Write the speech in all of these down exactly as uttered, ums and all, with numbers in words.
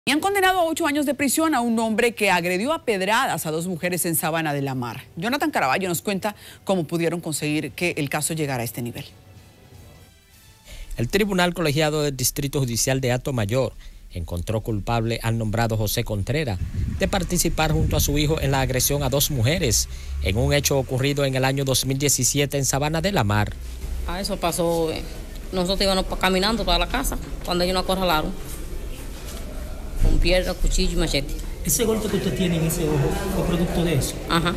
Y han condenado a ocho años de prisión a un hombre que agredió a pedradas a dos mujeres en Sabana de la Mar. Jonathan Caraballo nos cuenta cómo pudieron conseguir que el caso llegara a este nivel. El Tribunal Colegiado del Distrito Judicial de Atomayor encontró culpable al nombrado José Contreras de participar junto a su hijo en la agresión a dos mujeres en un hecho ocurrido en el año dos mil diecisiete en Sabana de la Mar. Ah, eso pasó, eh, nosotros íbamos caminando para la casa cuando ellos nos acorralaron con piedra, cuchillo y machete. ¿Ese golpe que usted tiene en ese ojo fue producto de eso? Ajá.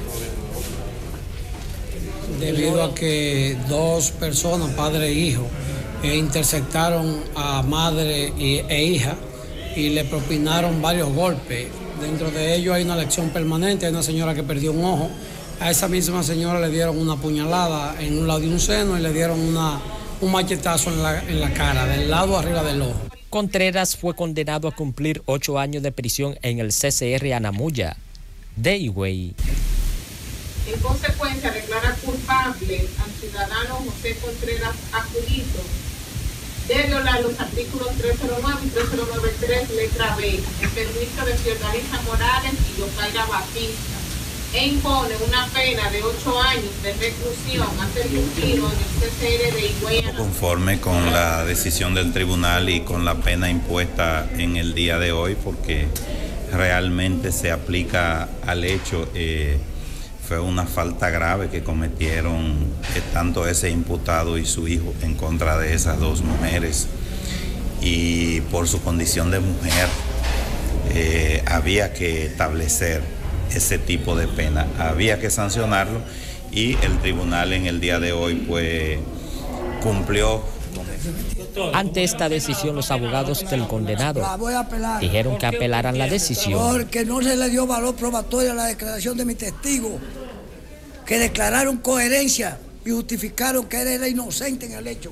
Debido a que dos personas, padre e hijo, eh, interceptaron a madre y, e hija y le propinaron varios golpes. Dentro de ellos hay una lesión permanente, hay una señora que perdió un ojo. A esa misma señora le dieron una puñalada en un lado de un seno y le dieron una, un machetazo en la, en la cara, del lado arriba del ojo. Contreras fue condenado a cumplir ocho años de prisión en el C C R Anamuya de Higüey. En consecuencia, declara culpable al ciudadano José Contreras Acudito de violar los artículos trescientos nueve y trescientos noventa y tres, letra B, en permiso de Fiordalisa Morales y Yocaira Batista, e impone una pena de ocho años de reclusión ante el destino en el C C R de Higüey. Conforme con la decisión del tribunal y con la pena impuesta en el día de hoy, porque realmente se aplica al hecho. Eh, Fue una falta grave que cometieron eh, tanto ese imputado y su hijo en contra de esas dos mujeres. Y por su condición de mujer eh, había que establecer ese tipo de pena, había que sancionarlo y el tribunal en el día de hoy pues cumplió. Ante esta decisión, los abogados del condenado dijeron que apelaran la decisión. Porque no se le dio valor probatorio a la declaración de mi testigo, que declararon coherencia y justificaron que él era inocente en el hecho.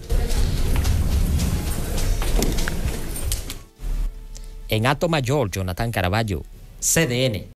En Atomayor, Jonathan Caraballo, C D N.